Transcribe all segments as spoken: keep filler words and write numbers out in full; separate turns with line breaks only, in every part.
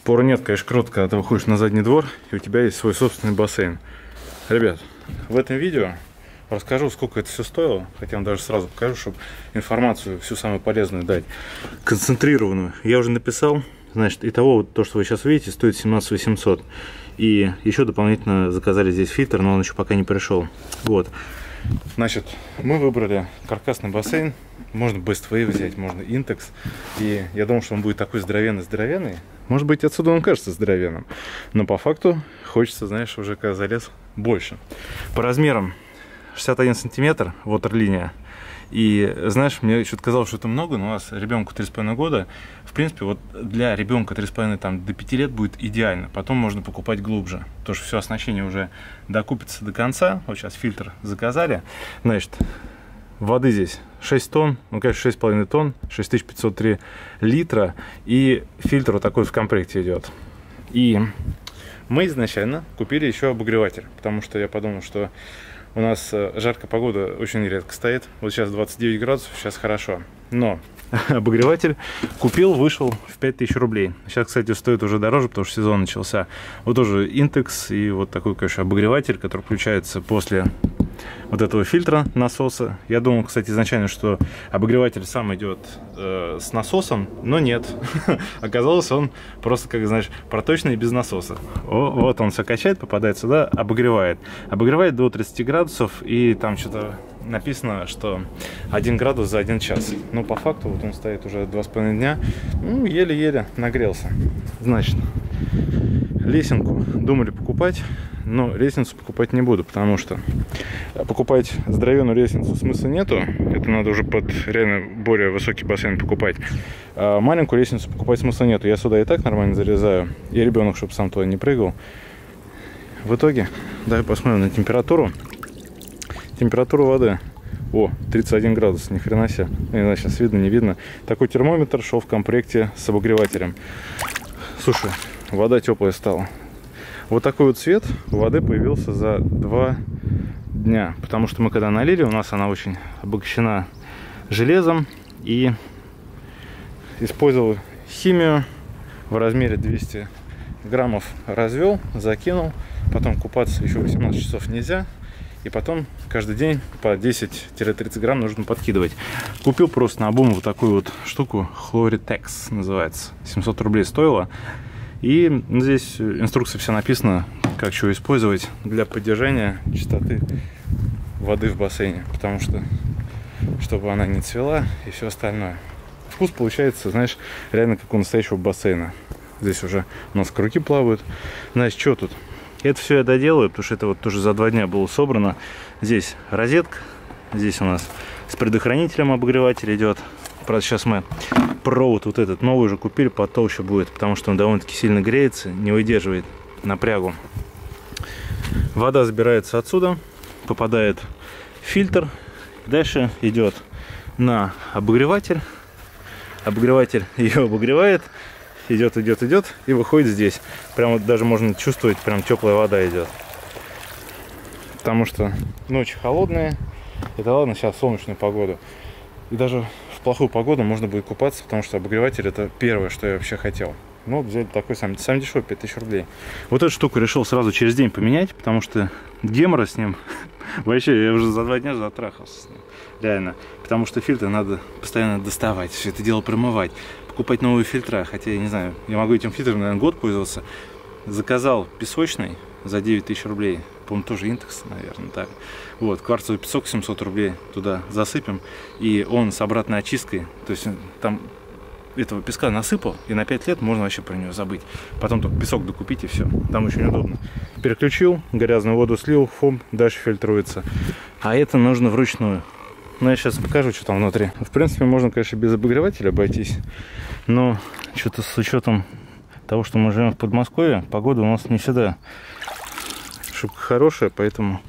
Спору нет, конечно, круто, когда ты выходишь на задний двор, и у тебя есть свой собственный бассейн. Ребят, в этом видео расскажу, сколько это все стоило, хотя вам даже сразу покажу, чтобы информацию всю самую полезную дать, концентрированную. Я уже написал, значит, итого вот то, что вы сейчас видите, стоит семнадцать тысяч восемьсот. И еще дополнительно заказали здесь фильтр, но он еще пока не пришел. Вот. Значит, мы выбрали каркасный бассейн. Можно Best Wave взять, можно Intex. И я думал, что он будет такой здоровенный-здоровенный. Может быть, отсюда он кажется здоровенным. Но по факту хочется, знаешь, уже когда залез, больше. По размерам шестьдесят один сантиметр, ватерлиния. И знаешь, мне что-то казалось, что это много, но у нас ребенку три с половиной года. В принципе, вот для ребенка три с половиной там, до пяти лет будет идеально. Потом можно покупать глубже. Потому что все оснащение уже докупится до конца. Вот сейчас фильтр заказали. Значит, воды здесь шесть тонн, ну, конечно, шесть с половиной тонн, шесть тысяч пятьсот три литра. И фильтр вот такой в комплекте идет. И мы изначально купили еще обогреватель. Потому что я подумал, что у нас жаркая погода очень редко стоит. Вот сейчас двадцать девять градусов, сейчас хорошо. Но обогреватель купил, вышел в пять тысяч рублей. Сейчас, кстати, стоит уже дороже, потому что сезон начался. Вот тоже Intex и вот такой, конечно, обогреватель, который включается после вот этого фильтра насоса. Я думал, кстати, изначально, что обогреватель сам идет э, с насосом, но нет. Оказалось, он просто, как знаешь, проточный без насоса. О, вот он все качает, попадает сюда, обогревает. Обогревает до тридцати градусов, и там что-то написано, что один градус за один час. Но по факту вот он стоит уже два с половиной дня. Ну, еле-еле нагрелся. Значит, лесенку думали покупать, но лестницу покупать не буду, потому что покупать здоровенную лестницу смысла нету. Это надо уже под реально более высокий бассейн покупать. А маленькую лестницу покупать смысла нету. Я сюда и так нормально залезаю. И ребенок, чтобы сам туда не прыгал. В итоге, давай посмотрим на температуру. Температура воды. О, тридцать один градус, ни хрена себе. Не знаю, сейчас видно, не видно. Такой термометр шел в комплекте с обогревателем. Слушай, вода теплая стала. Вот такой вот цвет у воды появился за два дня. Потому что мы когда налили, у нас она очень обогащена железом. И использовал химию в размере двести граммов. Развел, закинул. Потом купаться еще восемнадцать часов нельзя. И потом каждый день по десять-тридцать грамм нужно подкидывать. Купил просто на обум вот такую вот штуку. Хлоритекс называется. семьсот рублей стоило. И здесь инструкция вся написана, как что использовать для поддержания чистоты воды в бассейне. Потому что, чтобы она не цвела и все остальное. Вкус получается, знаешь, реально как у настоящего бассейна. Здесь уже у нас круги плавают. Значит, что тут? Это все я доделаю, потому что это вот тоже за два дня было собрано. Здесь розетка. Здесь у нас с предохранителем обогреватель идет. Правда, сейчас мы провод вот этот новый уже купили, потолще будет, потому что он довольно-таки сильно греется, не выдерживает напрягу. Вода забирается отсюда, попадает в фильтр. Дальше идет на обогреватель. Обогреватель ее обогревает. Идет, идет, идет и выходит здесь. Прям вот даже можно чувствовать, прям теплая вода идет. Потому что ночи холодные. Это ладно, сейчас солнечную погоду. И даже в плохую погоду можно будет купаться, потому что обогреватель это первое, что я вообще хотел. Ну вот взяли такой сам, сам дешевый, пять тысяч рублей. Вот эту штуку решил сразу через день поменять, потому что гемора с ним. Вообще, я уже за два дня затрахался с ним. Реально. Потому что фильтр надо постоянно доставать, все это дело промывать. Покупать новые фильтра, хотя я не знаю, я могу этим фильтром, наверное, год пользоваться. Заказал песочный за девять тысяч рублей, по-моему, тоже Intex, наверное, так. Вот, кварцевый песок семьсот рублей туда засыпем, и он с обратной очисткой, то есть там этого песка насыпал, и на пять лет можно вообще про него забыть. Потом только песок докупить, и все, там очень удобно. Переключил, грязную воду слил, фом, дальше фильтруется. А это нужно вручную. Ну, я сейчас покажу, что там внутри. В принципе, можно, конечно, без обогревателя обойтись. Но что-то с учетом того, что мы живем в Подмосковье, погода у нас не всегда шибко хорошая, поэтому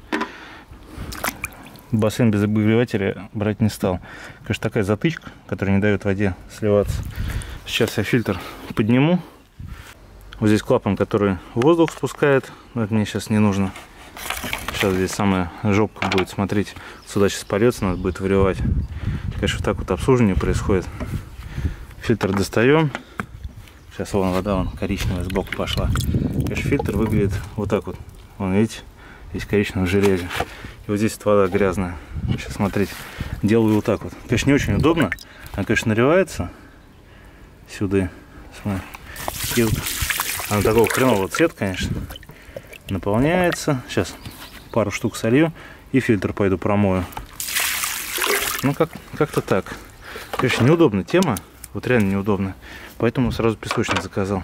бассейн без обогревателя брать не стал. Конечно, такая затычка, которая не дает воде сливаться. Сейчас я фильтр подниму. Вот здесь клапан, который воздух спускает. Но это мне сейчас не нужно. Сейчас здесь самая жопка будет, смотрите. Сюда сейчас польется, надо будет выливать. Конечно, вот так вот обслуживание происходит. Фильтр достаем. Сейчас вон вода, вон коричневая сбоку пошла. Конечно, фильтр выглядит вот так вот. Вон, видите, здесь коричневое железе. И вот здесь вот вода грязная. Сейчас смотрите, делаю вот так вот. Конечно, не очень удобно. Она, конечно, наливается сюда. Смотри. И вот она такого хренового цвета, конечно. Наполняется. Сейчас пару штук солью и фильтр пойду промою. Ну, как, как-то так. Конечно, неудобная тема. Вот реально неудобно. Поэтому сразу песочник заказал.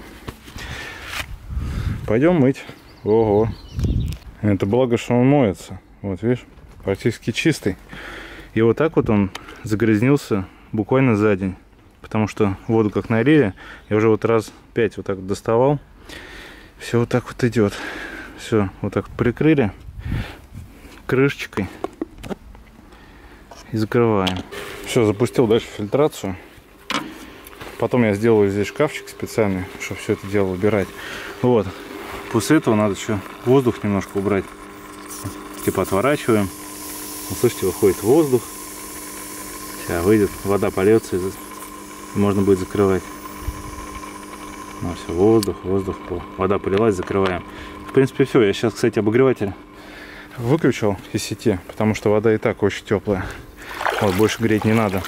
Пойдем мыть. Ого. Это благо, что он моется. Вот, видишь, практически чистый. И вот так вот он загрязнился буквально за день. Потому что воду как налили, я уже вот раз пять вот так вот доставал. Все вот так вот идет. Все вот так прикрыли крышечкой. И закрываем. Все, запустил дальше фильтрацию. Потом я сделаю здесь шкафчик специальный, чтобы все это дело убирать. Вот. После этого надо еще воздух немножко убрать. Типа отворачиваем. Вот, слышите, выходит воздух. Сейчас выйдет, вода польется, и можно будет закрывать. Ну все, воздух, воздух, вода полилась, закрываем. В принципе, все. Я сейчас, кстати, обогреватель выключил из сети, потому что вода и так очень теплая. Вот, больше греть не надо.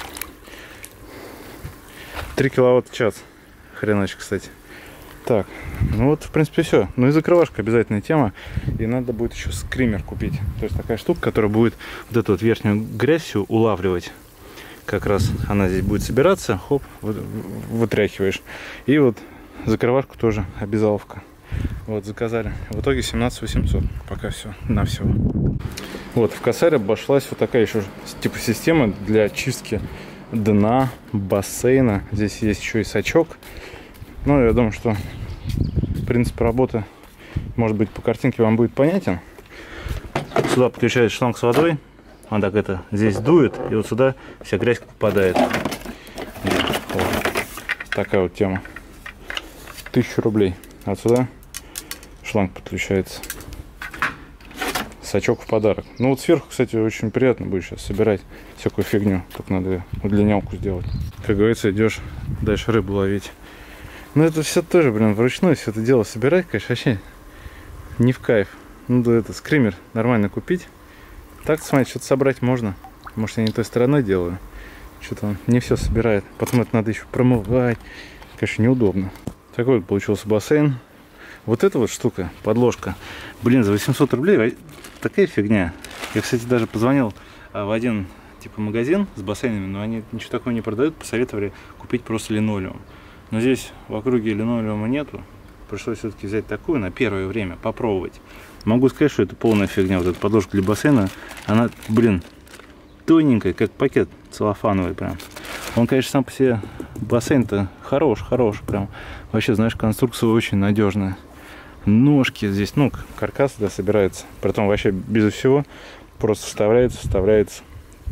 три киловатта в час. Хренач, кстати. Так, ну вот, в принципе, все. Ну и закрывашка обязательная тема. И надо будет еще скример купить. То есть такая штука, которая будет вот эту вот верхнюю грязь всю улавливать. Как раз она здесь будет собираться. Хоп, вытряхиваешь. И вот закрывашку тоже обязаловка. Вот, заказали. В итоге семнадцать восемьсот. Пока все. На все. Вот, в косарь обошлась вот такая еще типа система для чистки дна бассейна. Здесь есть еще и сачок. Ну, я думаю, что принцип работы, может быть, по картинке вам будет понятен. Сюда подключается шланг с водой. Он так это здесь дует, и вот сюда вся грязь попадает. Вот. Такая вот тема. Тысячу рублей. Отсюда шланг подключается. Сачок в подарок. Ну вот сверху, кстати, очень приятно будет сейчас собирать всякую фигню. Только надо удлинялку сделать. Как говорится, идешь дальше рыбу ловить. Но это все тоже, блин, вручную все это дело собирать, конечно, вообще не в кайф. Ну да, это скример нормально купить. Так, смотри, что-то собрать можно. Может, я не той стороной делаю. Что-то он не все собирает. Потом это надо еще промывать. Конечно, неудобно. Такой вот получился бассейн. Вот эта вот штука, подложка. Блин, за восемьсот рублей такая фигня. Я, кстати, даже позвонил в один типа магазин с бассейнами, но они ничего такого не продают. Посоветовали купить просто линолеум. Но здесь в округе линолеума нету. Пришлось все-таки взять такую на первое время, попробовать. Могу сказать, что это полная фигня. Вот эта подложка для бассейна, она, блин, тоненькая, как пакет целлофановый прям. Он, конечно, сам по себе бассейн-то хорош, хорош прям. Вообще, знаешь, конструкция очень надежная. Ножки здесь, ну, каркас да, собирается. Притом вообще безо всего. Просто вставляется, вставляется.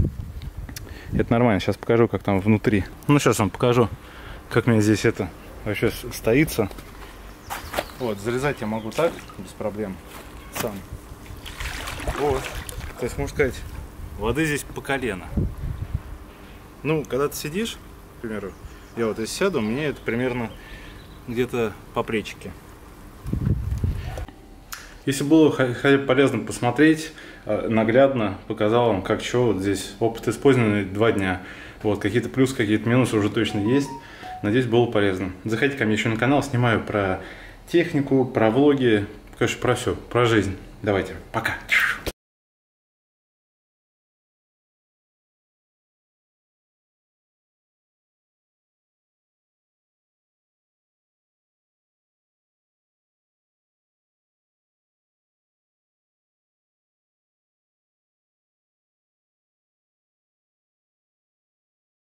Это нормально. Сейчас покажу, как там внутри. Ну, сейчас вам покажу, как мне здесь это вообще стоится. Вот, залезать я могу так, без проблем. Сам. Вот. То есть, можно сказать, воды здесь по колено. Ну, когда ты сидишь, к примеру, я вот здесь сяду, мне это примерно где-то по плечике. Если было хотя бы полезно посмотреть, наглядно показал вам, как что, вот здесь опыт использования два дня. Вот, какие-то плюсы, какие-то минусы уже точно есть. Надеюсь, было полезно. Заходите ко мне еще на канал, снимаю про технику, про влоги, конечно, про все, про жизнь. Давайте, пока.